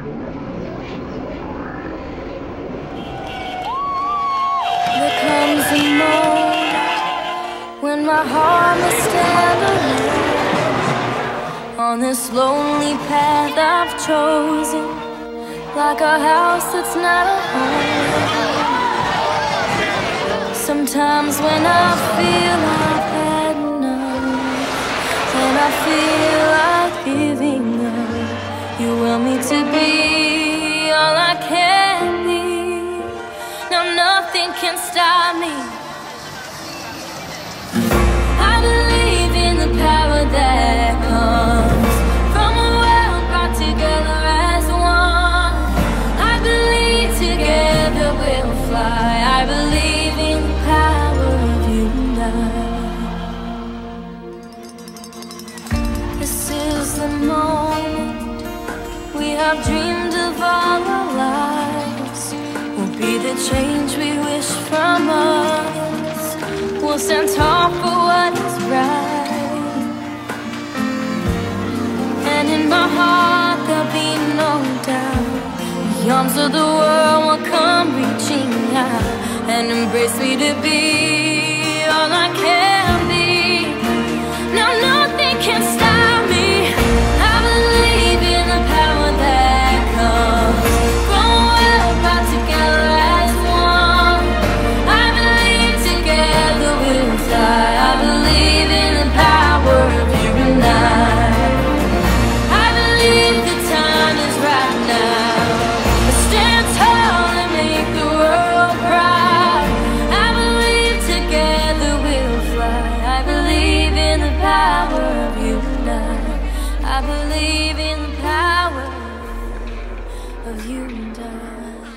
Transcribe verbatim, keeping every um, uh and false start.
There comes a moment when my heart must stand alone on this lonely path I've chosen, like a house that's not a home. Sometimes when I feel I've had enough, and I feel like giving up, you will me to be all I can be. Now nothing can stop me. I believe in the power that comes from a world brought together as one. I believe together we'll fly. I believe in the power of you and I. This is the moment we have dreamed of all our lives. We'll be the change we wish from us. We'll stand tall for what is right, and in my heart there'll be no doubt. The arms of the world will come reaching out and embrace me to be all I can be. Now nothing can stop me. I believe in the power that comes from a world brought together as one. I believe together we'll fly. I believe in the power of you and I. I believe the time is right now. Stand tall and make the world proud. I believe together we'll fly. I believe in the power of you and I. I believe in the power of you and I.